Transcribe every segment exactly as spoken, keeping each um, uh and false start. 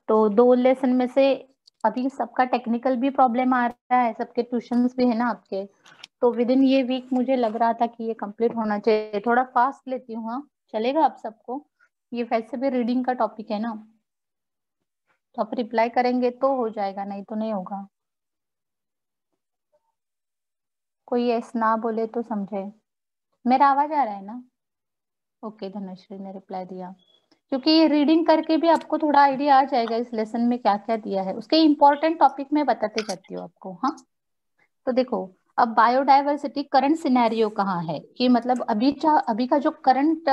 तो दो लेसन में से अभी सबका टेक्निकल भी प्रॉब्लम आ रहा है, सबके ट्यूशंस भी है ना आपके, तो विद इन ये वीक मुझे लग रहा था कि ये कंप्लीट होना चाहिए। थोड़ा फास्ट लेती हूँ, हाँ चलेगा आप सबको? ये वैसे भी रीडिंग का टॉपिक है ना, तो आप रिप्लाई करेंगे तो हो जाएगा, नहीं तो नहीं होगा। कोई एस ना बोले तो समझे। मेरा आवाज आ रहा है ना? ओके, धनश्री ने रिप्लाई दिया। क्योंकि ये रीडिंग करके भी आपको थोड़ा आइडिया आ जाएगा इस लेसन में क्या क्या दिया है, उसके इंपॉर्टेंट टॉपिक में बताते जाती हूँ आपको। हाँ, तो देखो, अब बायोडाइवर्सिटी करंट सिनेरियो कहाँ है कि मतलब अभी का अभी का जो करंट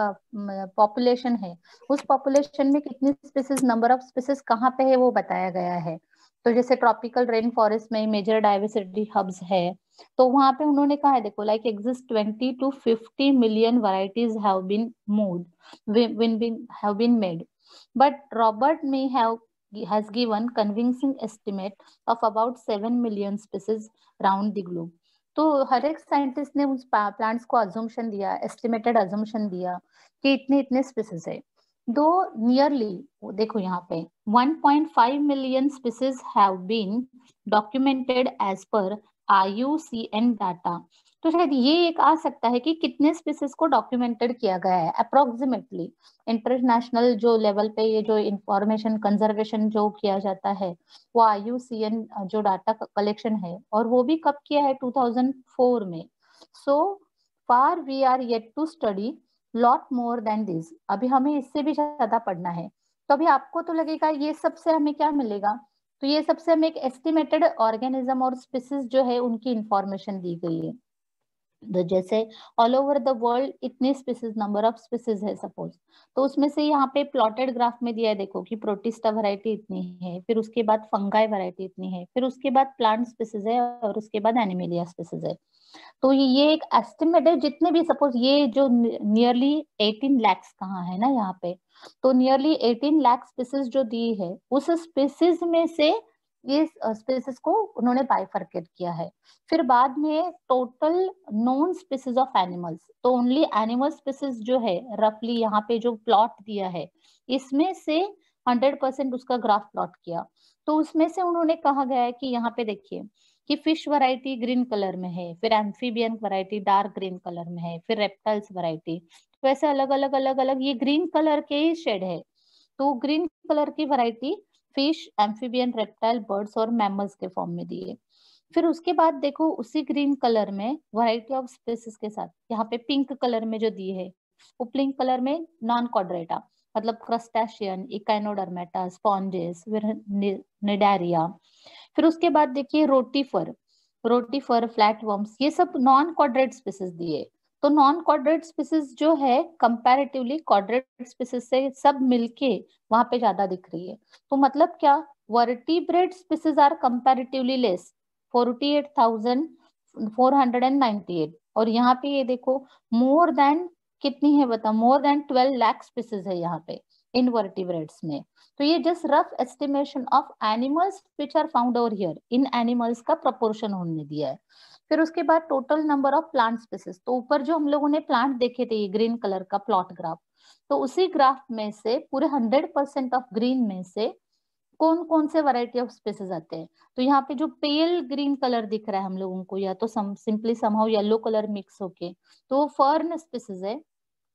पॉपुलेशन है, उस पॉपुलेशन में कितनी स्पीसीज, नंबर ऑफ स्पीसीज कहाँ पे है वो बताया गया है। तो जैसे ट्रॉपिकल रेन फॉरेस्ट में मेजर डाइवर्सिटी हब्स है, तो वहां पे उन्होंने कहा है, देखो, like exist twenty two fifty million varieties have been moved, win been have been made, but Robert May have has given convincing estimate of about seven million species round the globe. तो हर एक scientist ने उस plants को assumption दिया, estimated assumption दिया कि इतने इतने स्पीसीज है। दो नियरली, देखो यहाँ पे one point five million species have been documented as per I U C N data. तो शायद ये एक आ सकता है कि कितने स्पीसीज को डॉक्यूमेंटेड किया गया है अप्रोक्सीमेटली। इंटरनेशनल जो लेवल पे ये जो इंफॉर्मेशन कंजर्वेशन जो किया जाता है, वो आई यू सी एन जो डाटा कलेक्शन है, और वो भी कब किया है, टू थाउजेंड फोर में। So far we are yet to study lot more than this. अभी हमें इससे भी ज्यादा पढ़ना है। तो अभी आपको तो लगेगा ये सबसे हमें क्या मिलेगा, तो ये सबसे हमें एक एस्टिमेटेड ऑर्गेनिज्म और स्पीसीज जो है उनकी इंफॉर्मेशन दी गई है। तो जैसे ऑल ओवर द वर्ल्ड इतने स्पीसीज, नंबर ऑफ स्पीसीज है सपोज, तो उसमें से यहाँ पे प्लॉटेड ग्राफ में दिया है, देखो कि प्रोटिस्टा वैरायटी इतनी है, फिर उसके बाद फंगाई वैरायटी इतनी है, फिर उसके बाद प्लांट स्पीसीज है, और उसके बाद एनिमेलिया स्पीसीज है। तो ये एक एस्टिमेट है, जितने भी सपोज ये जो नियरली एटीन लैक्स कहाँ है ना यहाँ पे, तो नियरली एटीन लाख स्पीसीज जो दी है, उस स्पीसीज में से ये स्पीसीज को उन्होंने बाइफरकेट किया है। फिर बाद में total non species of animals, तो ओनली एनिमल स्पीसीज जो है रफली यहाँ पे जो प्लॉट दिया है, इसमें से हंड्रेड परसेंट उसका ग्राफ प्लॉट किया। तो उसमें से उन्होंने कहा गया है कि यहाँ पे देखिए कि फिश वैरायटी ग्रीन कलर में है, फिर amphibian variety dark green colour में है, फिर रेप्टाइल्स वैरायटी, तो ऐसे अलग अलग अलग अलग ये ग्रीन कलर के ही शेड है। तो ग्रीन कलर की variety fish, amphibian, reptile, birds और मैमल्स के फॉर्म में दिए। फिर उसके बाद देखो उसी ग्रीन कलर में वैरायटी ऑफ स्पीसीज के साथ यहाँ पे पिंक कलर में जो दी है, वो पिंक कलर में नॉन कॉर्डेटा, मतलब क्रस्टेशियन, इकाइनोडर्मेटा, स्पॉन्जेस, निडारिया। फिर उसके बाद देखिए रोटीफर, रोटीफर, फ्लैटवर्म्स, ये सब नॉन कॉर्डेट स्पीसीज दिए। तो नॉन कॉर्डेट स्पीसीज जो है कंपैरेटिवली कॉर्डेट स्पीसीज से सब मिलके वहां पे ज्यादा दिख रही है। तो मतलब क्या, vertebrate species are comparatively less, forty eight thousand four hundred and ninety eight, और यहाँ पे ये देखो मोर देन कितनी है बता, more than twelve lakh species है यहाँ पे इनवर्टिब्रेट्स में। तो ये just rough estimation of animals which are found over here, इन एनिमल्स का प्रोपोर्शन उन्होंने दिया है। फिर उसके बाद total number of plant species, तो ऊपर जो हम लोगों ने प्लांट देखे थे ये ग्रीन कलर का प्लॉट ग्राफ, तो उसी ग्राफ में से पूरे हंड्रेड परसेंट ऑफ ग्रीन में से कौन कौन से वैरायटी ऑफ स्पीसीज आते हैं। तो यहाँ पे जो पेल ग्रीन कलर दिख रहा है हम लोगों को, या तो simply somehow yellow colour mix होके, तो वो फर्न स्पीसीज है।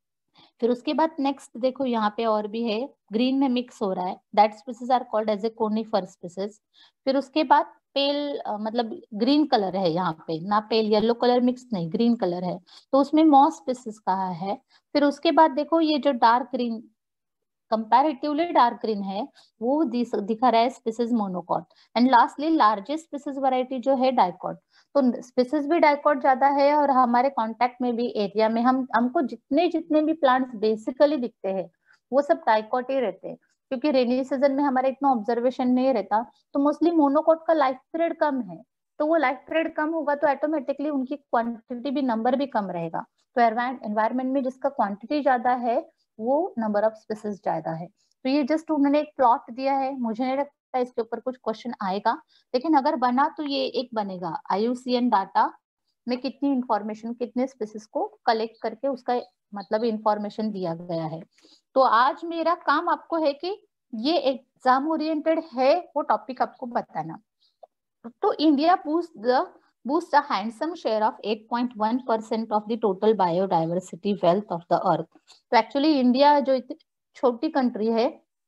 फिर उसके बाद नेक्स्ट देखो यहाँ पे और भी है, ग्रीन में मिक्स हो रहा है, that species are called as a conifer species. फिर उसके बाद पेल uh, मतलब ग्रीन कलर है यहाँ पे, ना पेल येलो कलर मिक्स नहीं, ग्रीन कलर है, तो उसमें मॉस स्पीसीज कहा है। फिर उसके बाद देखो ये जो dark green, comparatively dark green है, वो दिखा रहा है species monocot. And lastly largest species variety जो है डाइकॉट। तो स्पीसीज भी डाइकॉट ज्यादा है, और हमारे कांटेक्ट में भी एरिया में हम हमको जितने जितने भी प्लांट्स बेसिकली दिखते हैं वो सब डाइकॉट ही रहते हैं, क्योंकि रेनी सीजन में हमारा इतना ऑब्जर्वेशन नहीं रहता, तो मोस्टली मोनोकॉट का लाइफ पीरियड कम है। तो वो लाइफ पीरियड कम होगा तो ऑटोमेटिकली उनकी क्वांटिटी भी, नंबर भी कम रहेगा। तो एनवायरमेंट में जिसका क्वांटिटी ज्यादा है वो नंबर ऑफ स्पीसीज ज्यादा है। तो ये जस्ट उन्होंने एक प्लॉट दिया है, मुझे नहीं लगता इसके ऊपर कुछ क्वेश्चन आएगा, लेकिन अगर बना तो ये एक बनेगा I U C N data में कितनी इंफॉर्मेशन, कितने स्पीसीज को कलेक्ट करके उसका मतलब इंफॉर्मेशन दिया गया है। तो आज मेरा काम आपको है कि ये एक एग्जाम ओरिएंटेड है वो टॉपिक आपको बताना। तो India boost the boosts a handsome share of eight point one percent of the total biodiversity wealth of the earth। तो एक्चुअली इंडिया जो इतनी छोटी कंट्री है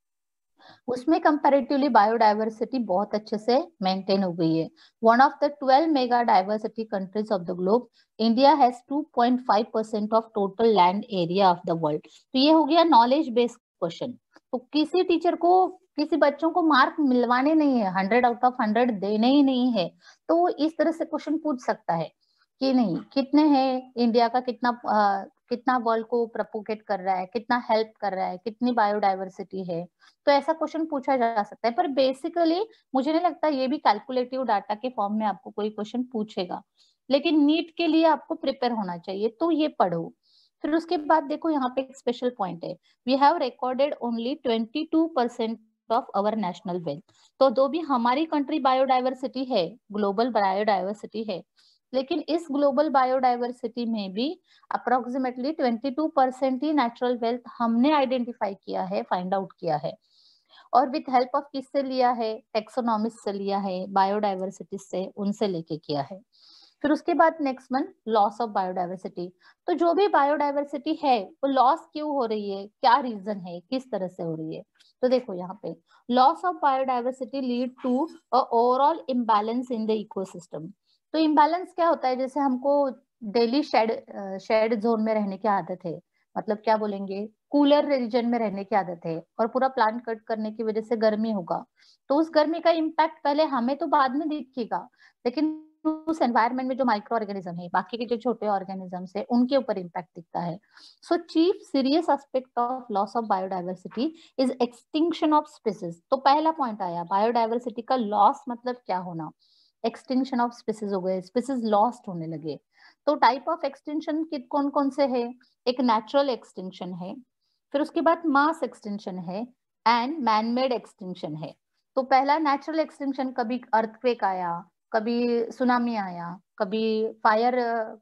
उसमें कंपैरेटिवली बायोडाइवर्सिटी बहुत अच्छे से मेंटेन हो गई है। One of the twelve mega diversity countries of the globe, India has two point five percent of total land area of the world. तो ये हो गया नॉलेज बेस्ड क्वेश्चन। तो किसी टीचर को किसी बच्चों को मार्क मिलवाने नहीं है, हंड्रेड आउट ऑफ हंड्रेड देने ही नहीं है, तो इस तरह से क्वेश्चन पूछ सकता है कि नहीं कितने हैं, इंडिया का कितना आ, कितना वर्ल्ड को प्रोपोगेट कर रहा है, कितना हेल्प कर रहा है, कितनी बायोडाइवर्सिटी है। तो ऐसा क्वेश्चन पूछा जा सकता है, पर बेसिकली मुझे नहीं लगता ये भी कैलकुलेटिव डाटा के फॉर्म में आपको कोई क्वेश्चन पूछेगा। लेकिन नीट के लिए आपको प्रिपेयर होना चाहिए, तो ये पढ़ो। फिर उसके बाद देखो यहाँ पे एक स्पेशल पॉइंट है, we have recorded only twenty two percent of our national wealth. तो जो भी हमारी कंट्री बायोडाइवर्सिटी है, ग्लोबल बायोडाइवर्सिटी है, लेकिन इस ग्लोबल बायोडाइवर्सिटी में भी अप्रोक्सीमेटली ट्वेंटी टू परसेंट ही नेचुरल वेल्थ हमने आइडेंटिफाई किया है, फाइंड आउट किया है। और विथ हेल्प ऑफ किससे लिया है, टेक्सोनॉमिस्ट से लिया है, बायोडाइवर्सिटी से, उनसे लेके किया है। फिर उसके बाद next one, loss of biodiversity. तो जो भी बायोडाइवर्सिटी है वो लॉस क्यों हो रही है, क्या रीजन है, किस तरह से हो रही है। तो देखो यहाँ पे loss of biodiversity lead to a overall imbalance in the ecosystem. तो इम्बैलेंस क्या होता है, जैसे हमको डेली शेड शेड जोन में रहने की आदत है, मतलब क्या बोलेंगे, कूलर रीजन में रहने की आदत है, और पूरा प्लांट कट करने की वजह से गर्मी होगा, तो उस गर्मी का इम्पैक्ट पहले हमें तो बाद में दिखेगा, लेकिन उस एनवायरनमेंट में जो माइक्रो ऑर्गेनिज्म है, बाकी के जो छोटे ऑर्गेनिजम्स है, उनके ऊपर इम्पैक्ट दिखता है। So chief serious aspect of loss of biodiversity is extinction of species. तो पहला पॉइंट आया, बायोडाइवर्सिटी का लॉस मतलब क्या होना, एक्सटिंक्शन ऑफ स्पीसीज हो गए, स्पीसीज लॉस्ट होने लगे। तो टाइप ऑफ एक्सटिंक्शन कौन कौन से है, एक नेचुरल एक्सटिंक्शन है, फिर उसके बाद मास एक्सटिंक्शन है, एंड मैनमेड एक्सटिंक्शन है। तो पहला नेचुरल एक्सटिंक्शन, कभी अर्थक्वेक आया, कभी सुनामी आया, कभी फायर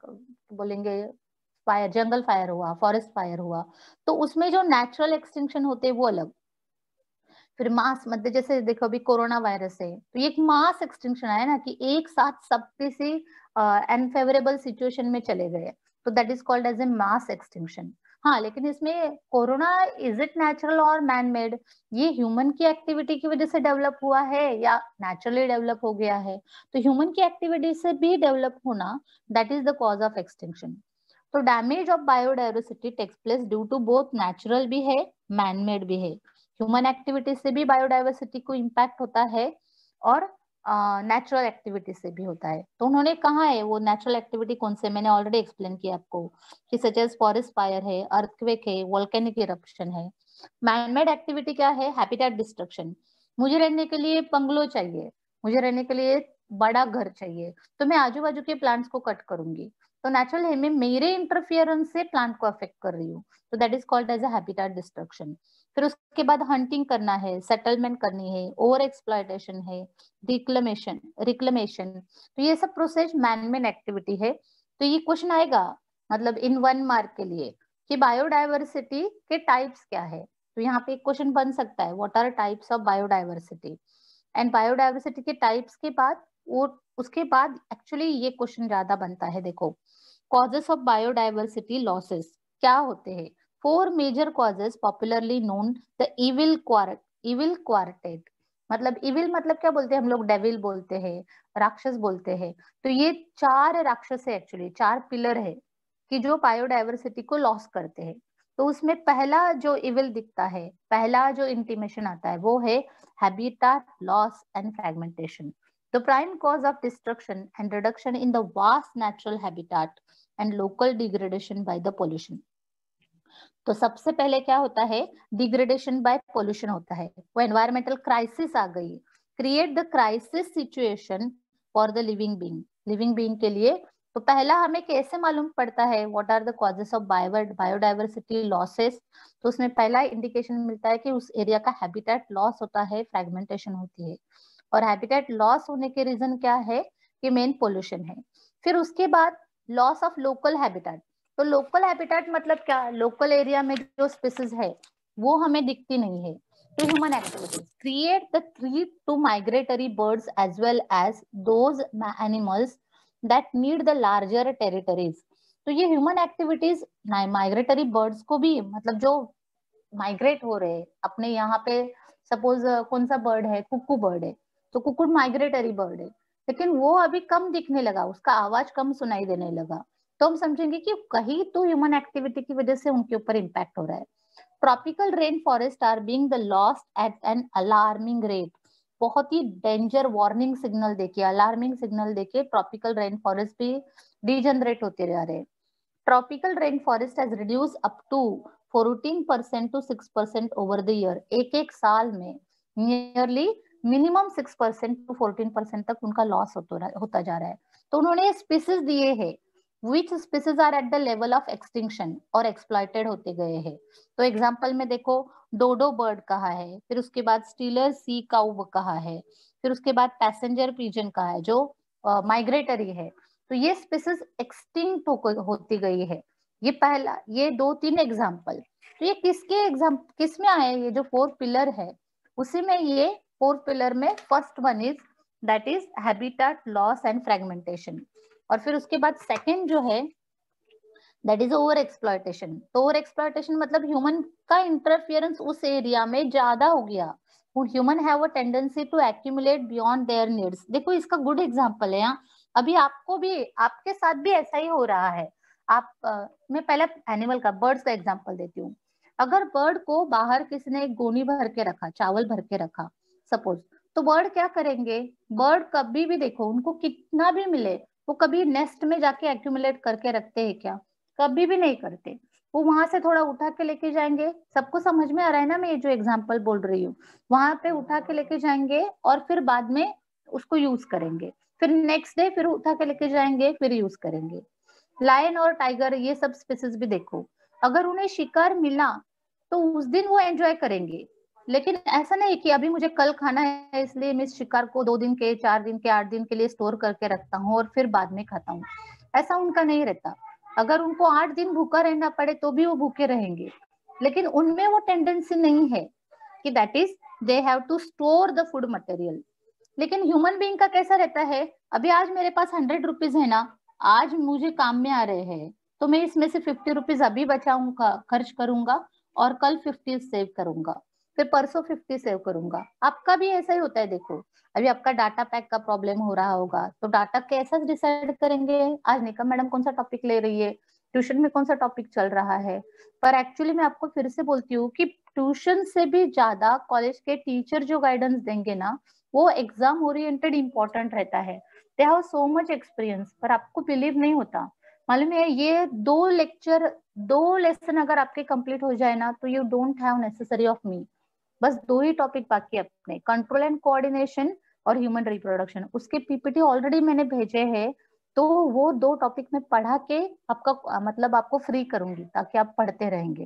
बोलेंगे, फायर, जंगल फायर हुआ, फॉरेस्ट फायर हुआ, तो उसमें जो नेचुरल एक्सटिंक्शन होते हैं वो अलग। फिर मास मतलब जैसे देखो अभी कोरोना वायरस है, तो ये एक मास एक्सटिंक्शन आया ना, कि एक साथ सब किसी अनफेवरेबल सिचुएशन में चले गए, तो that is called as a mass extinction. हाँ, लेकिन इसमें कोरोना इज इट नेचुरल और मैन मेड, ये ह्यूमन की एक्टिविटी की वजह से डेवलप हुआ है या नेचुरली डेवलप हो गया है। तो ह्यूमन की एक्टिविटी से भी डेवलप होना, that is the cause of extinction. तो damage of biodiversity takes place due to both natural भी है, मैन मेड भी है। ह्यूमन एक्टिविटी से भी बायोडाइवर्सिटी को इम्पैक्ट होता है, और नेचुरल uh, एक्टिविटी से भी होता है। तो उन्होंने कहा है वो नेचुरल एक्टिविटी कौन से, मैंने ऑलरेडी एक्सप्लेन किया आपको, कि सच एज फॉरेस्ट फायर है, अर्थक्वेक है, वोल्केनिक इरप्शन है। मैनमेड एक्टिविटी क्या है, हैबिटेट डिस्ट्रक्शन। मुझे रहने के लिए बंगलो चाहिए, मुझे रहने के लिए बड़ा घर चाहिए, तो मैं आजू बाजू के प्लांट्स को कट करूंगी, तो नेचुरल है मैं मेरे इंटरफियरेंस से प्लांट को अफेक्ट कर रही हूँ, तो that is called as a habitat destruction. फिर उसके बाद हंटिंग करना है, सेटलमेंट करनी है, ओवर एक्सप्लॉयटेशन है, रिक्लेमेशन रिक्लेमेशन तो ये सब प्रोसेस मैनमेड एक्टिविटी है। तो ये क्वेश्चन आएगा मतलब इन वन मार्क के लिए कि बायोडाइवर्सिटी के टाइप्स क्या है। तो यहाँ पे एक क्वेश्चन बन सकता है, what are types of biodiversity, and biodiversity के टाइप्स के बाद वो उसके बाद एक्चुअली ये क्वेश्चन ज्यादा बनता है। देखो कॉजेस ऑफ बायोडाइवर्सिटी लॉसेस क्या होते हैं, four major causes popularly known the evil quart evil quartet. मतलब इविल मतलब क्या बोलते हैं हम लोग, डेविल बोलते हैं, राक्षस बोलते हैं। तो ये चार राक्षस है, एक्चुअली चार पिलर है कि जो बायोडाइवर्सिटी को लॉस करते हैं। तो उसमें पहला जो इविल दिखता है, पहला जो इंटीमेशन आता है वो है habitat loss and fragmentation. The prime cause of destruction and reduction in the vast natural habitat and local degradation by the pollution. तो सबसे पहले क्या होता है, डिग्रेडेशन बाय पोल्यूशन होता है, वो एनवायरमेंटल क्राइसिस आ गई, create the crisis situation for the living being, living being के लिए। तो पहला हमें कैसे मालूम पड़ता है what are the causes of biodiversity losses, तो उसमें पहला इंडिकेशन मिलता है कि उस एरिया का हैबिटेट लॉस होता है, फ्रैगमेंटेशन होती है। और हैबिटेट लॉस होने के रीजन क्या है कि मेन पोल्यूशन है। फिर उसके बाद लॉस ऑफ लोकल हैबिटेट। तो लोकल हैबिटेट मतलब क्या, लोकल एरिया में जो स्पीसीज है वो हमें दिखती नहीं है, to human activities create the threat to migratory birds as well as those animals that need the larger territories. तो ये ह्यूमन एक्टिविटीज माइग्रेटरी बर्ड्स को भी, मतलब जो माइग्रेट हो रहे हैं अपने यहाँ पे, सपोज कौन सा बर्ड है, कुकू बर्ड है, तो कुकू माइग्रेटरी बर्ड है, लेकिन वो अभी कम दिखने लगा, उसका आवाज कम सुनाई देने लगा, तो हम समझेंगे कि कहीं तो ह्यूमन एक्टिविटी की वजह से उनके ऊपर इम्पैक्ट हो रहा है। Tropical rain forest are being the lost at an alarming rate, बहुत ही डेंजर वार्निंग सिग्नल देके, अलार्मिंग सिग्नल देके ट्रॉपिकल रेन फॉरेस्ट भी डिजनरेट होते जा रहे हैं। Tropical rain forest has reduce up to fourteen percent to six percent over the year, एक एक साल में nearly minimum six percent to fourteen percent तक उनका लॉस होता जा रहा है। तो उन्होंने स्पीसीज दिए हैं which species are at the level of extinction और exploited होते गए हैं। तो एग्जाम्पल में देखो, डोडो बर्ड कहा है, फिर उसके बाद स्टीलर सी काउ कहा है, फिर उसके बाद पैसेंजर पिजन कहा है जो माइग्रेटरी uh, है। तो ये स्पीसीज एक्सटिंक्ट हो, होती गई है। ये पहला, ये दो तीन एग्जाम्पल, तो ये किसके एग्जाम किस में आए, ये जो फोर पिलर है उसी में, ये फोर पिलर में first one is that is habitat loss and fragmentation, और फिर उसके बाद सेकंड जो है दैट इज ओवर एक्सप्लॉयटेशन। तो ओवर एक्सप्लॉयटेशन मतलब ह्यूमन का इंटरफियरेंस उस एरिया में ज्यादा हो गया, human have a tendency to accumulate beyond their needs. देखो इसका गुड एग्जांपल है यहाँ, अभी आपको भी, आपके साथ भी ऐसा ही हो रहा है। आप uh, मैं पहले एनिमल का, बर्ड्स का एग्जांपल देती हूँ। अगर बर्ड को बाहर किसी ने एक गोनी भर के रखा, चावल भर के रखा सपोज, तो बर्ड क्या करेंगे, बर्ड कभी भी देखो उनको कितना भी मिले, वो कभी नेस्ट में जाके एक्यूमुलेट करके रखते हैं क्या? कभी भी नहीं करते। वो वहां से थोड़ा उठा के लेके जाएंगे, सबको समझ में आ रहा है ना मैं ये जो एग्जांपल बोल रही हूँ, वहां पे उठा के लेके जाएंगे और फिर बाद में उसको यूज करेंगे, फिर नेक्स्ट डे फिर उठा के लेके जाएंगे, फिर यूज करेंगे। लायन और टाइगर ये सब स्पीसीज भी देखो, अगर उन्हें शिकार मिला तो उस दिन वो एंजॉय करेंगे, लेकिन ऐसा नहीं कि अभी मुझे कल खाना है इसलिए मैं इस शिकार को दो दिन के, चार दिन के, आठ दिन के लिए स्टोर करके रखता हूँ और फिर बाद में खाता हूँ। ऐसा उनका नहीं रहता। अगर उनको आठ दिन भूखा रहना पड़े तो भी वो भूखे रहेंगे, लेकिन उनमें वो टेंडेंसी नहीं है कि that is they have to store the food material. लेकिन ह्यूमन बीइंग का कैसा रहता है, अभी आज मेरे पास हंड्रेड रुपीज है ना, आज मुझे काम में आ रहे हैं, तो मैं इसमें से फिफ्टी रुपीज अभी बचाऊंगा, खर्च करूंगा, और कल फिफ्टी सेव करूंगा, फिर परसों फिफ्टी सेव करूंगा। आपका भी ऐसा ही होता है। देखो अभी आपका डाटा पैक का प्रॉब्लम हो रहा होगा, तो डाटा कैसा डिसाइड करेंगे, आज निका मैडम कौन सा टॉपिक ले रही है, ट्यूशन में कौन सा टॉपिक चल रहा है। पर एक्चुअली मैं आपको फिर से बोलती हूँ कि ट्यूशन से भी ज्यादा कॉलेज के टीचर जो गाइडेंस देंगे ना, वो एग्जाम ओरिएंटेड इंपॉर्टेंट रहता है। They have so much experience, पर आपको बिलीव नहीं होता। मालूम है, ये दो लेक्चर, दो लेसन अगर आपके कंप्लीट हो जाए ना, तो you don't have necessary of me. बस दो ही टॉपिक बाकी है अपने, कंट्रोल एंड कोऑर्डिनेशन और ह्यूमन रिप्रोडक्शन। उसके पीपीटी ऑलरेडी मैंने भेजे हैं, तो वो दो टॉपिक में पढ़ा के आपका मतलब आपको फ्री करूंगी ताकि आप पढ़ते रहेंगे।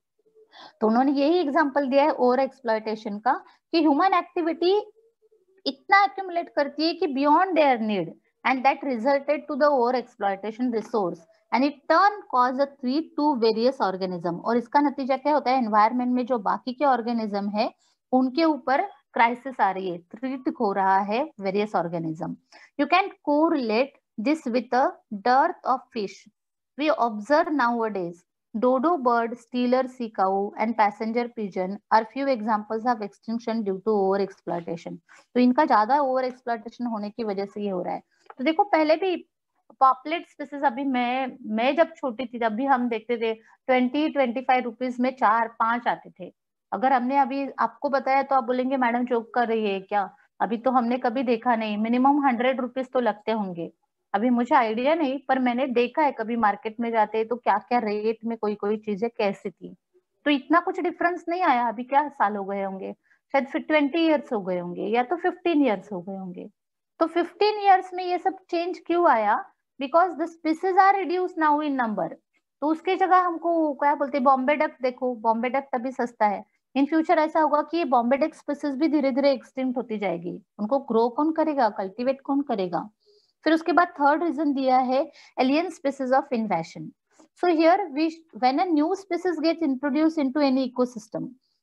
तो उन्होंने यही एग्जांपल दिया है ओवर एक्सप्लॉयटेशन का, कि ह्यूमन एक्टिविटी इतना एक्यूमुलेट करती है कि beyond their need, and that resulted to the over exploitation resource and it turn cause a threat to various organism. और इसका नतीजा क्या होता है, एनवायरमेंट में जो बाकी के ऑर्गेनिज्म है उनके ऊपर क्राइसिस आ रही है, थ्रेट हो रहा है various organism. You can correlate this with a dearth of fish we observe nowadays. Dodo bird, Steeler sea cow, and passenger pigeon are few examples of extinction due to over exploitation. तो इनका ज्यादा over exploitation होने की वजह से ये हो रहा है। तो देखो पहले भी पॉपुलेट स्पीसीज, अभी मैं मैं जब छोटी थी तब भी हम देखते थे ट्वेंटी ट्वेंटी फाइव रुपीज में चार पांच आते थे। अगर हमने अभी आपको बताया तो आप बोलेंगे मैडम जोक कर रही है क्या, अभी तो हमने कभी देखा नहीं, मिनिमम हंड्रेड रुपीज तो लगते होंगे। अभी मुझे आइडिया नहीं, पर मैंने देखा है कभी मार्केट में जाते तो क्या क्या रेट में कोई कोई चीजें कैसी थी। तो इतना कुछ डिफरेंस नहीं आया। अभी क्या साल हो गए होंगे, शायद फिर ट्वेंटी ईयर्स हो गए होंगे या तो फिफ्टीन ईयर्स हो गए होंगे। तो फिफ्टीन ईयर्स में ये सब चेंज क्यों आया, because the species are reduce now in number. तो उसकी जगह हमको क्या बोलते हैं, बॉम्बे डक देखो, बॉम्बे डक तभी सस्ता है। इन फ्यूचर ऐसा होगा कि ये बॉम्बे डक स्पीसीज भी धीरे धीरे एक्सटिंक्ट होती जाएगी, उनको ग्रो कौन करेगा, कल्टीवेट कौन करेगा। फिर उसके बाद थर्ड रीजन दिया है alien species of invasion. So here we when a new species gets introduce into any ecosystem,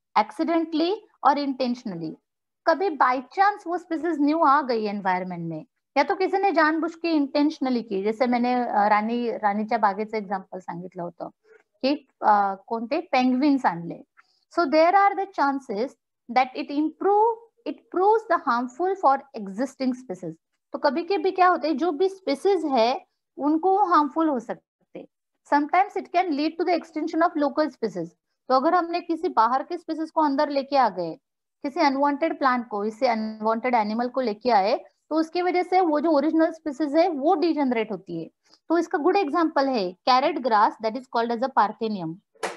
accidentally और इंटेंशनली। कभी बाय चांस वो स्पीसीज न्यू आ गई एनवायरमेंट में, या तो किसी ने जानबुज के इंटेंशनली की, जसे मैंने राणी राणीच्या बागेचं एक्झाम्पल सांगितलं होतं की कोणते पेंग्विन्स आणले. So there are the chances that it improve it proves the harmful for existing species. तो कभी कभी क्या होता है, जो भी स्पीसीज है उनको हार्मफुल हो सकते हैं. Sometimes it can lead to the extension of local species. तो अगर हमने किसी बाहर के स्पीसीज को अंदर लेके आ गए, किसी अनवांटेड प्लांट को, इससे अनवांटेड एनिमल को लेके आए, तो उसकी वजह से वो जो ओरिजिनल स्पीसीज है वो डिजेनरेट होती है. तो इसका गुड एग्जांपल है carrot grass that is called as a parthenium.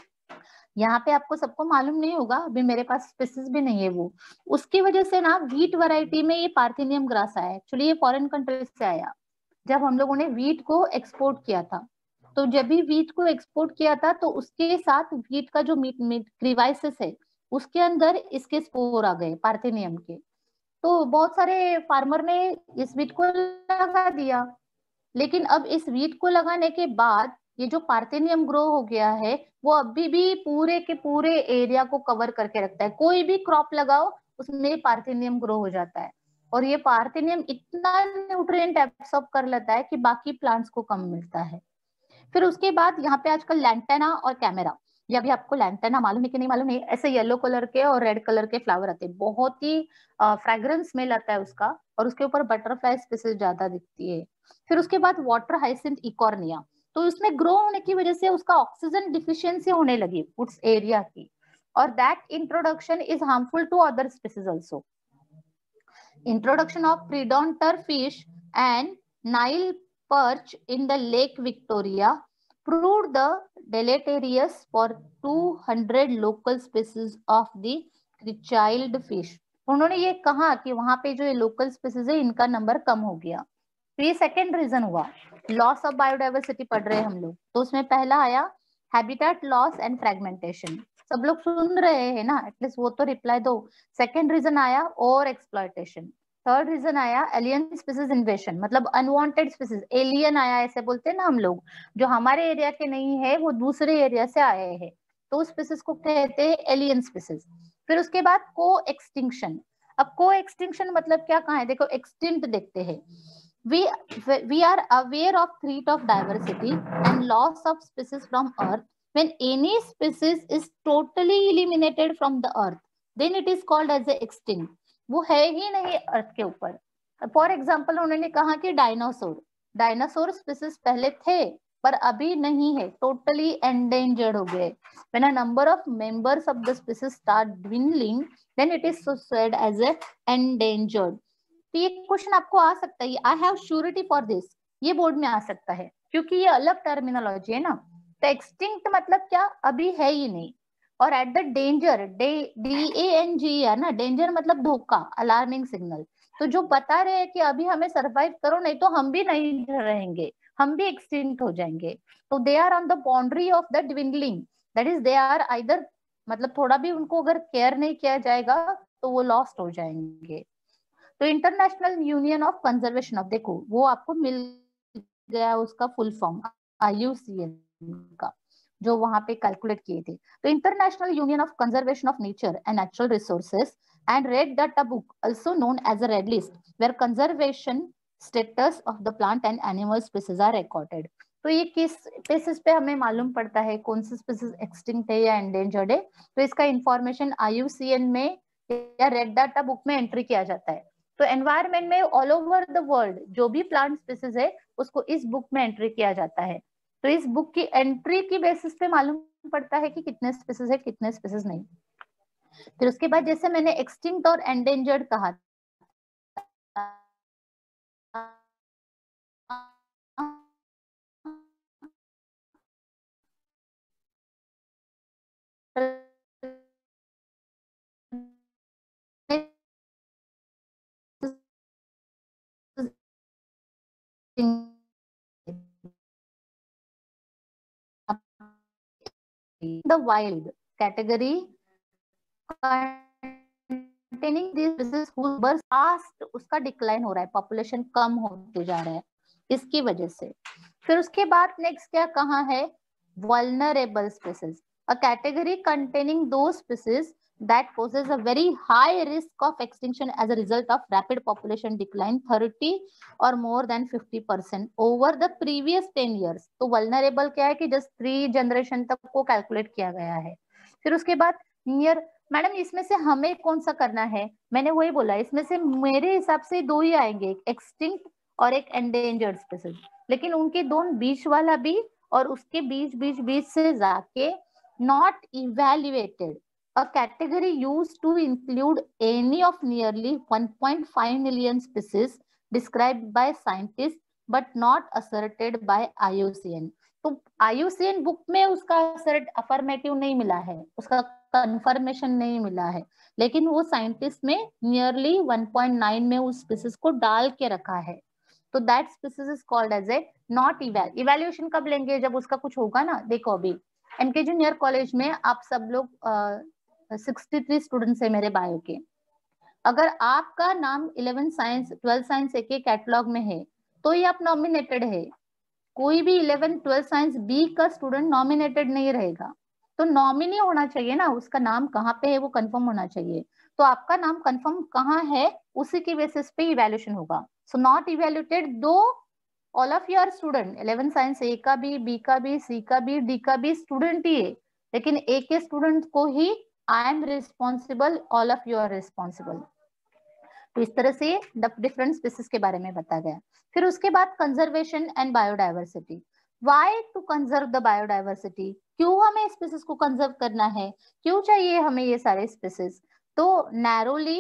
यहाँ पे आपको सबको मालूम नहीं होगा, अभी मेरे पास स्पीसीज भी नहीं है वो. उसकी वजह से ना व्हीट वैरायटी में ये पार्थेनियम ग्रास आया. एक्चुअली ये फॉरेन कंट्री से आया, जब हम लोगों ने व्हीट को एक्सपोर्ट किया था. तो जब भी व्हीट को एक्सपोर्ट किया था तो उसके साथ व्हीट का जो मीट मीट क्रिवाइसिस है उसके अंदर इसके स्पोर आ गए पार्थेनियम के. तो बहुत सारे फार्मर ने इस व्हीट को लगा दिया, लेकिन अब इस व्हीट को लगाने के बाद ये जो पार्थेनियम ग्रो हो गया है वो अभी भी पूरे के पूरे एरिया को कवर करके रखता है. कोई भी क्रॉप लगाओ उसमें पार्थेनियम ग्रो हो जाता है, और ये पार्थेनियम इतना न्यूट्रिएंट एब्सॉर्ब कर लेता है कि बाकी प्लांट्स को कम मिलता है. फिर उसके बाद यहाँ पे आजकल लैंटेना और कैमेरा, या भी आपको लैंटेना मालूम है कि नहीं मालूम नहीं, ऐसे येलो कलर के और रेड कलर के फ्लावर आते हैं, बहुत ही फ्रेग्रेंस स्मेल आता है उसका, और उसके ऊपर बटरफ्लाई स्पीसीज ज्यादा दिखती है. फिर उसके बाद वाटर हाइसिंथ इकॉर्निया. तो उसमें ग्रो होने की वजह से उसका ऑक्सीजन डिफिशियंसी होने लगी उस एरिया की, और that introduction is harmful to other species also. Introduction of predonter fish and Nile perch in the Lake Victoria proved the deleterious for two hundred local species of the Cricchild fish. उन्होंने ये कहा कि वहां पे जो ये local species है इनका नंबर कम हो गया. तो ये सेकेंड रीजन हुआ. लॉस ऑफ बायोडाइवर्सिटी पढ़ रहे हैं हम लोग, तो उसमें पहला आया हैबिटेट लॉस एंड फ्रेगमेंटेशन. सब लोग सुन रहे हैं ना, एटलीस्ट वो तो रिप्लाई दो. सेकेंड रीजन आया ओवर एक्सप्लॉयटेशन. थर्ड रीजन आया एलियन स्पीसीज इन्वेशन, मतलब अनवांटेड स्पीसीज. एलियन आया ऐसे बोलते हैं ना हम लोग, जो हमारे एरिया के नहीं है वो दूसरे एरिया से आए हैं, तो उस स्पीसीज को कहते हैं एलियन स्पीसीज. फिर उसके बाद को एक्सटिंक्शन. अब को एक्सटिंक्शन मतलब क्या, कहा है देखो, एक्सटिंक्ट देखते हैं. We, we are aware of threat of diversity and loss of species from earth. When any species is totally eliminated from the earth, then it is called as a extinct. वो है ही नहीं अर्थ के ऊपर. For example उन्होंने कहा कि dinosaur dinosaur species पहले थे पर अभी नहीं है, टोटली एंडेंजर्ड हो गए. When a number of members of the species start dwindling, then it is said as a endangered. तो ये क्वेश्चन आपको आ सकता है, I have surety for this, ये बोर्ड में आ सकता है क्योंकि ये अलग टर्मिनोलॉजी है ना. तो एक्सटिंक्ट मतलब क्या, अभी है ही नहीं. और at the danger, D A N G है ना, डेंजर मतलब धोखा, अलार्मिंग सिग्नल. तो जो बता रहे हैं कि अभी हमें सरवाइव करो नहीं तो हम भी नहीं रहेंगे, हम भी एक्सटिंक्ट हो जाएंगे. तो they are on the boundary of the dwindling, that is they are either, मतलब थोड़ा भी उनको अगर केयर नहीं किया जाएगा तो वो लॉस्ट हो जाएंगे. तो international union of conservation of, देखो वो आपको मिल गया उसका full form, I U C N का, जो वहां पे कैलकुलेट किए थे. तो international union of conservation of nature and natural resources and Red Data Book, also known as a Red List, where conservation status of the plant and animal species are recorded. तो ये किस basis पे हमें मालूम पड़ता है कौन सी species extinct है या एंडेंजर्ड है? तो इसका information I U C N में या रेड डाटा बुक में एंट्री किया जाता है. तो एनवायरमेंट में ऑल ओवर द वर्ल्ड जो भी प्लांट स्पीसीज है उसको इस बुक में एंट्री किया जाता है. तो इस बुक की एंट्री की बेसिस पे मालूम पड़ता है कि कितने स्पीसीज है कितने स्पीसीज नहीं. फिर उसके बाद जैसे मैंने एक्सटिंक्ट और एंडेंजर्ड कहा, the wild category containing these species whose birth fast उसका डिक्लाइन हो रहा है, पॉपुलेशन कम होते जा रहा है इसकी वजह से. फिर उसके बाद नेक्स्ट क्या कहा है, vulnerable species, a category containing those species that poses a very high risk of extinction as a result of rapid population decline thirty or more than fifty percent over the previous ten years. तो vulnerable क्या है कि just three generation तक को calculate किया गया है. फिर उसके बाद near, मैडम इसमें से हमें कौन सा करना है? मैंने वही बोला, इसमें से मेरे हिसाब से दो ही आएंगे, एक एक्सटिंक्ट और एक एंडेंजर्ड स्पीसीज, लेकिन उनके दोनों बीच वाला भी और उसके बीच बीच बीच से जाके not evaluated, a category used to include any of nearly one point five million species described by scientists but not asserted by I U C N. तो I U C N book में उसका assert affirmative नहीं मिला है, उसका confirmation नहीं मिला है, लेकिन वो साइंटिस्ट में नियरली one point nine में उस स्पीसीज को डाल के रखा है. तो that species is called as a not इवैल. इवैल्यूएशन कब लेंगे? जब उसका कुछ होगा ना. देखो अभी एमके जूनियर कॉलेज में आप सब लोग सिक्सटी थ्री स्टूडेंट्स है मेरे बायो के. अगर आपका नाम इलेवन साइंस ट्वेल्थ साइंस एक कैटलॉग में है तो ही आप नॉमिनेटेड है. कोई भी इलेवन ट्वेल्थ साइंस बी का स्टूडेंट नॉमिनेटेड नहीं रहेगा. तो नॉमिनी होना चाहिए ना, उसका नाम कहाँ पे है वो कंफर्म होना चाहिए. तो आपका नाम कंफर्म कहाँ है उसी की बेसिस पे इवैल्यूएशन होगा. So not evaluated to all of your student, eleven science A का भी, बी का भी, सी का भी, डी का भी स्टूडेंट ही है, लेकिन ए के स्टूडेंट को ही I am responsible, all of you are responsible. तो इस तरह से डिफरेंट स्पीसीज के बारे में बताया गया. फिर उसके बाद conservation and biodiversity. Why to conserve the biodiversity? क्यों हमें स्पीसीज को कंजर्व करना है, क्यों चाहिए हमें ये सारे स्पीसीज? तो नैरोली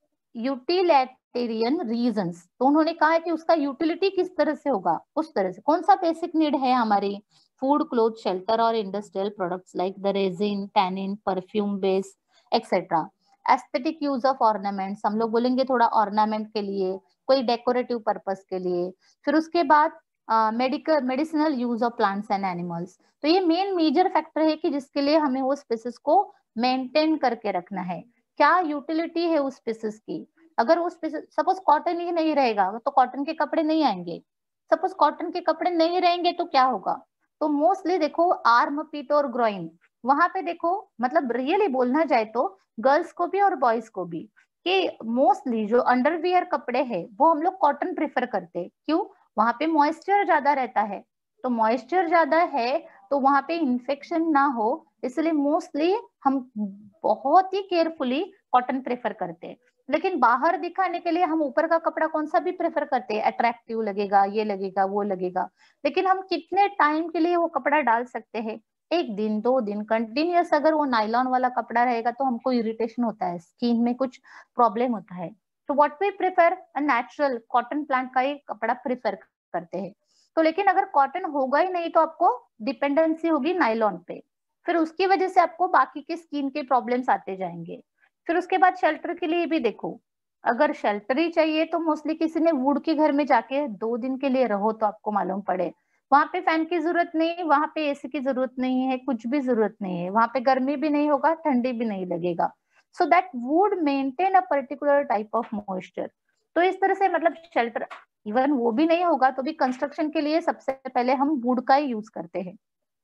यूटिलिटेरियन रीजंस. तो उन्होंने कहा है कि उसका यूटिलिटी किस तरह से होगा, उस तरह से. कौन सा बेसिक नीड है हमारी? फूड, क्लोथ, शेल्टर और industrial products like the resin, tannin, perfume base etcetera. Aesthetic use of ornaments, हम लोग बोलेंगे थोड़ा ऑर्नामेंट के लिए, कोई डेकोरेटिव पर्पस के लिए. फिर उसके बाद medical medicinal use of plants and animals. तो ये मेन मेजर फैक्टर है कि जिसके लिए हमें वो स्पीसीज को मेंटेन करके रखना है. क्या यूटिलिटी है उस स्पीसीज की? अगर उस सपोज कॉटन ही नहीं रहेगा तो कॉटन के कपड़े नहीं आएंगे. सपोज कॉटन के कपड़े नहीं रहेंगे तो क्या होगा? तो मोस्टली देखो आर्म, पीट और ग्रोइन, वहां पे देखो, मतलब रियली बोलना जाए तो गर्ल्स को भी और बॉयज को भी, कि मोस्टली जो अंडरवियर कपड़े हैं वो हम लोग कॉटन प्रेफर करते हैं. क्यों? वहां पे मॉइस्चर ज्यादा रहता है. तो मॉइस्चर ज्यादा है तो वहां पे इन्फेक्शन ना हो, इसलिए मोस्टली हम बहुत ही केयरफुली कॉटन प्रेफर करते हैं. लेकिन बाहर दिखाने के लिए हम ऊपर का कपड़ा कौन सा भी प्रेफर करते हैं, अट्रैक्टिव लगेगा, ये लगेगा, वो लगेगा. लेकिन हम कितने टाइम के लिए वो कपड़ा डाल सकते हैं? एक दिन, दो दिन कंटिन्यूअस अगर वो नायलॉन वाला कपड़ा रहेगा तो हमको इरिटेशन होता है, स्किन में कुछ प्रॉब्लम होता है. तो what we prefer, a natural cotton plant का ही कपड़ा प्रेफर करते हैं. तो लेकिन अगर कॉटन होगा ही नहीं तो आपको डिपेंडेंसी होगी नायलॉन पे, फिर उसकी वजह से आपको बाकी के स्किन के प्रॉब्लम्स आते जाएंगे. फिर उसके बाद शेल्टर के लिए भी देखो, अगर शेल्टर ही चाहिए तो मोस्टली किसी ने वुड के घर में जाके दो दिन के लिए रहो तो आपको मालूम पड़े, वहां पे फैन की जरूरत नहीं, वहां पे एसी की जरूरत नहीं है, कुछ भी जरूरत नहीं है, वहां पे गर्मी भी नहीं होगा, ठंडी भी नहीं लगेगा. So that would maintain a particular type of moisture. तो इस तरह से मतलब शेल्टर इवन वो भी नहीं होगा तो भी कंस्ट्रक्शन के लिए सबसे पहले हम वुड का ही यूज करते हैं.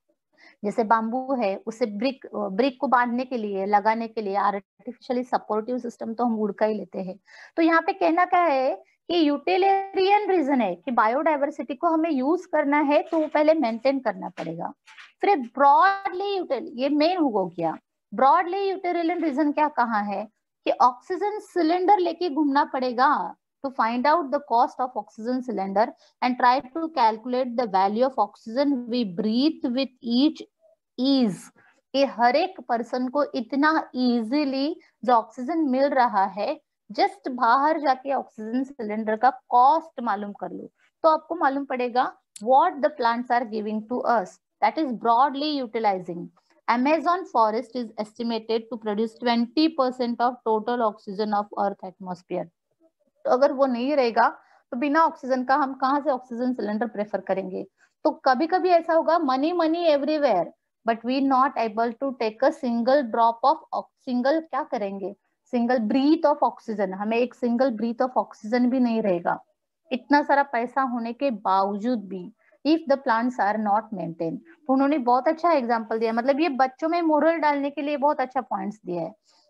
जैसे बाम्बू है, उसे ब्रिक ब्रिक को बांधने के लिए, लगाने के लिए आर्टिफिशियली सपोर्टिव सिस्टम तो हम वुड का ही लेते हैं. तो यहाँ पे कहना क्या है कि यूटिलिटेरियन रीजन है कि बायोडाइवर्सिटी को हमें यूज करना है तो वो पहले मेंटेन करना पड़ेगा. फिर ब्रॉडली यूटिल, ये मेन हो गया. ब्रॉडली यूटिलिटेरियन रीजन क्या कहा है कि ऑक्सीजन सिलेंडर लेके घूमना पड़ेगा to find out the cost of oxygen cylinder and try to calculate the value of oxygen we breathe with each ease. कि हर एक पर्सन को इतना इजीली जो ऑक्सीजन मिल रहा है, जस्ट बाहर जाके ऑक्सीजन सिलेंडर का कॉस्ट मालूम कर लो तो आपको मालूम पड़ेगा what the plants are giving to us. That is broadly utilizing. Amazon forest is estimated to produce twenty percent of total oxygen of Earth atmosphere. तो अगर वो नहीं रहेगा तो बिना ऑक्सीजन का हम कहाँ से ऑक्सीजन सिलेंडर प्रेफर करेंगे? तो कभी कभी ऐसा होगा, money money everywhere but we not able to take a single drop of single क्या करेंगे सिंगल ब्रीथ ऑफ ऑक्सीजन. हमें एक सिंगल ब्रीथ ऑफ ऑक्सीजन भी नहीं रहेगा, इतना सारा पैसा होने के बावजूद भी, if the plants are not maintain. तो उन्होंने बहुत अच्छा एग्जाम्पल दिया, मतलब ये बच्चों में मोरल डालने के लिए बहुत अच्छा पॉइंट्स दिया है.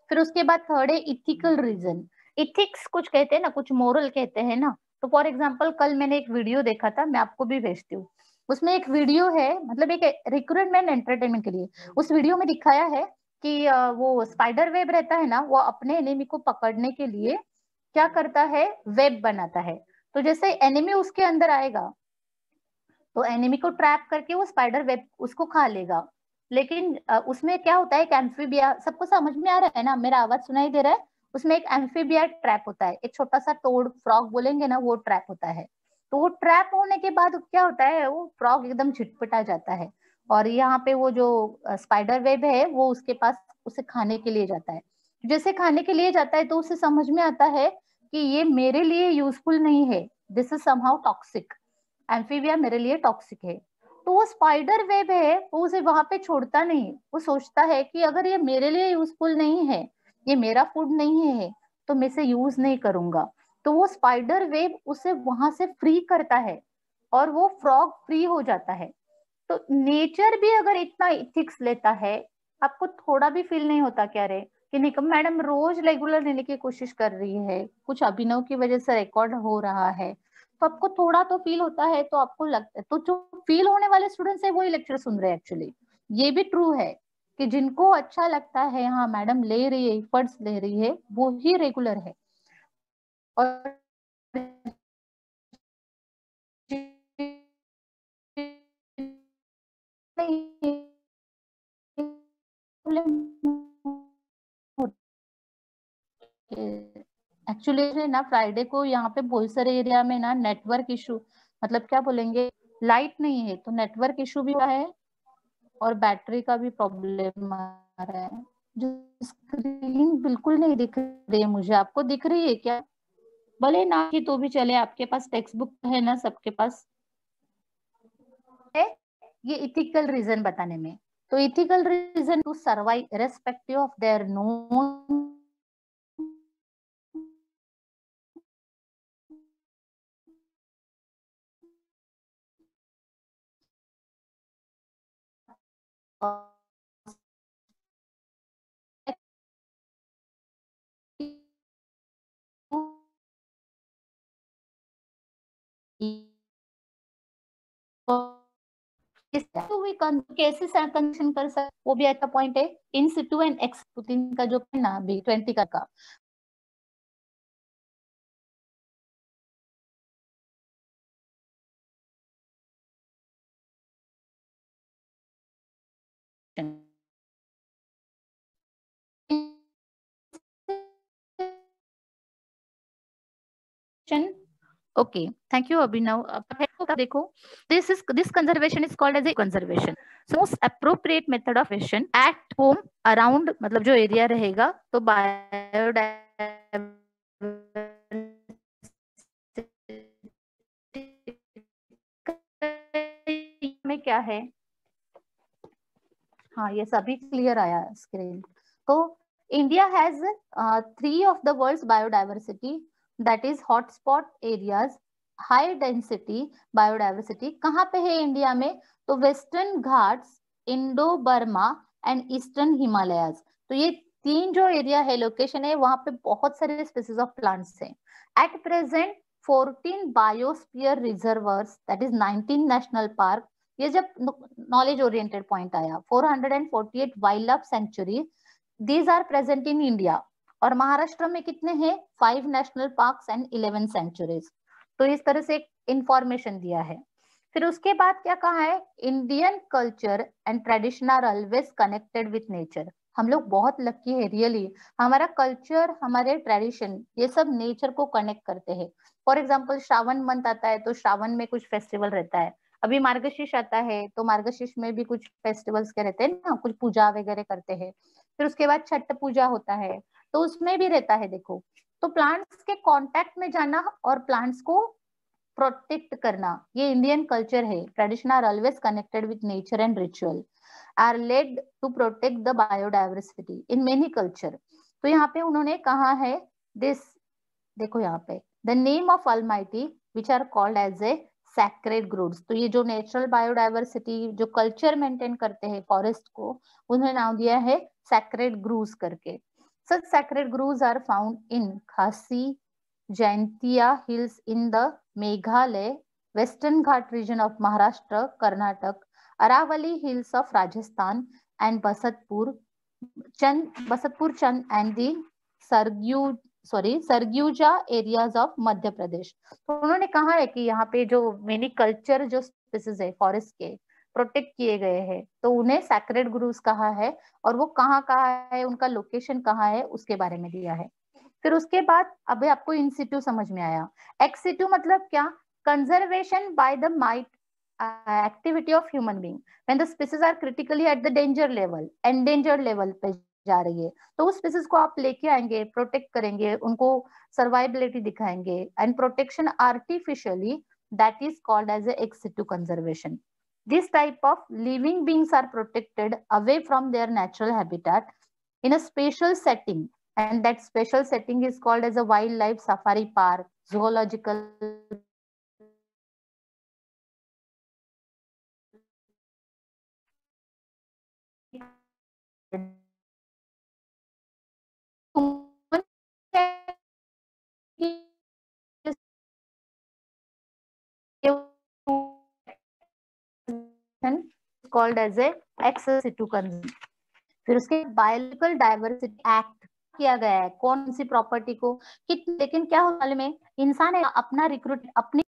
फिर उसके बाद थर्ड है इथिकल रीजन। इथिक्स कुछ कहते हैं ना, कुछ मोरल कहते हैं ना। तो फॉर एग्जाम्पल कल मैंने एक वीडियो देखा था, मैं आपको भी भेजती हूँ। उसमें एक वीडियो है, मतलब एक रिक्रूटमेंट एंटरटेनमेंट के लिए। उस वीडियो में दिखाया है कि वो स्पाइडर वेब रहता है ना, वो अपने एनिमी को पकड़ने के लिए क्या करता है, वेब बनाता है। तो जैसे एनिमी उसके अंदर आएगा तो एनिमी को ट्रैप करके वो स्पाइडर वेब उसको खा लेगा। लेकिन उसमें क्या होता है, एक एम्फीबिया, सबको समझ में आ रहा है ना, मेरा आवाज सुनाई दे रहा है? उसमें एक एम्फीबिया ट्रैप होता है, एक छोटा सा टोड फ्रॉग बोलेंगे ना, वो ट्रैप होता है। तो वो ट्रैप होने के बाद क्या होता है, वो फ्रॉग एकदम झिटपटा जाता है, और यहाँ पे वो जो स्पाइडर वेब है वो उसके पास उसे खाने के लिए जाता है। जैसे खाने के लिए जाता है तो उसे समझ में आता है कि ये मेरे लिए यूजफुल नहीं है, this is somehow toxic, amphibia मेरे लिए टॉक्सिक है। तो वो स्पाइडर वेब है, वो उसे वहां पे छोड़ता नहीं, वो सोचता है कि अगर ये मेरे लिए यूजफुल नहीं है, ये मेरा फूड नहीं है, तो मैं इसे यूज नहीं करूंगा। तो वो स्पाइडर वेब उसे वहां से फ्री करता है और वो फ्रॉग फ्री हो जाता है। तो नेचर भी अगर इतना इथिक्स लेता है, आपको थोड़ा भी फील नहीं होता क्या रे कि निकम मैडम रोज रेगुलर लेने की कोशिश कर रही है, कुछ अभिनव की वजह से रिकॉर्ड हो रहा है, तो आपको थोड़ा तो फील होता है। तो आपको लगता है, तो जो फील होने वाले स्टूडेंट्स है वही लेक्चर सुन रहे हैं। एक्चुअली ये भी ट्रू है कि जिनको अच्छा लगता है, हाँ मैडम ले रही है, एफर्ट्स ले रही है, वो ही रेगुलर है। और एक्चुअली ना फ्राइडे को यहाँ पे बोईसर एरिया में ना नेटवर्क इशू, मतलब क्या बोलेंगे, लाइट नहीं है, तो नेटवर्क इशू भी है और बैटरी का भी प्रॉब्लम आ रहा है। जो स्क्रीन बिल्कुल नहीं दिख रही है मुझे, आपको दिख रही है क्या? भले ना कि तो भी चले, आपके पास टेक्स्ट बुक है ना, सबके पास है। ये इथिकल रीजन बताने में, तो ethical reason to survive irrespective of their known कैसे कंडीशन कर सकते, वो भी अच्छा पॉइंट है। इन सिटू एंड एक्स तीन का जो ना भी ट्वेंटी का का Okay, thank you Abhinav. देखो, this is this conservation is called as a conservation. So most appropriate method of conservation at home around, मतलब जो एरिया रहेगा, तो बायोडाइवर्सिटी में क्या है, हाँ ये सभी क्लियर आया स्क्रीन। तो India has three of the world's biodiversity, that is hotspot areas, high density biodiversity कहाँ पे है इंडिया में, तो Western Ghats, Indo Burma and Eastern Himalayas. तो ये तीन जो एरिया है, लोकेशन है, वहां पे बहुत सारे स्पीसीज ऑफ प्लांट्स हैं। At present fourteen biosphere reservers, that is nineteen national park. ये जब नॉलेज ओरिएंटेड पॉइंट आया, four hundred forty eight wild life sanctuary, these are present in India. और महाराष्ट्र में कितने हैं, five national parks and eleven sanctuaries. तो इस तरह से एक इंफॉर्मेशन दिया है। फिर उसके बाद क्या कहा है, Indian culture and tradition are always connected with nature. हम लोग बहुत लकी है रियली, हमारा कल्चर, हमारे ट्रेडिशन, ये सब नेचर को कनेक्ट करते हैं। फॉर एग्जाम्पल श्रावण मंथ आता है तो श्रावण में कुछ फेस्टिवल रहता है, अभी मार्गशीर्ष आता है तो मार्गशीर्ष में भी कुछ फेस्टिवल्स के रहते हैं ना, कुछ पूजा वगैरह करते हैं। फिर उसके बाद छठ पूजा होता है, तो उसमें भी रहता है। देखो, तो प्लांट्स के कांटेक्ट में जाना और प्लांट्स को प्रोटेक्ट करना, ये इंडियन कल्चर है। Tradition are always connected with nature and ritual are led to protect the biodiversity in many culture. तो यहाँ पे उन्होंने कहा है दिस, देखो यहाँ पे, the name of almighty which are called as a sacred groves. तो ये जो नेचुरल बायोडाइवर्सिटी जो कल्चर मेंटेन करते हैं फॉरेस्ट को, उन्हें नाम दिया है सैक्रेड ग्रूव्स करके। Such sacred groves are found in Khasi Jaintia hills in the Meghalaya, Western Ghat region of Maharashtra, Karnataka, Aravali hills of Rajasthan, and Basatpur, Chand, Basatpur Chand, and the Sargyu sorry Surguja areas of Madhya Pradesh. तो उन्होंने कहा है कि यहाँ पे जो many culture जो species है फॉरेस्ट के प्रोटेक्ट किए गए हैं, तो उन्हें सैक्रेड ग्रूव्स कहा है, और वो कहाँ कहाँ है, उनका लोकेशन कहाँ है, उसके बारे में दिया है। फिर उसके बाद अभी आपको इन सिटू समझ में आया। एक्स सिटू मतलब क्या? Conservation by the might activity of human being when the species are critically at the danger level, endangered level पे जा रही है, तो उस स्पीसीज को आप लेके आएंगे, प्रोटेक्ट करेंगे, उनको सर्वाइबिलिटी दिखाएंगे and protection artificially, that is called as ex situ conservation. This type of living beings are protected away from their natural habitat in a special setting, and that special setting is called as a wildlife safari park, zoological called as a access to consumption। फिर उसके biological diversity act किया गया है, कौन सी property को कितनी, लेकिन क्या हो में इंसान है अपना रिक्रूट अपनी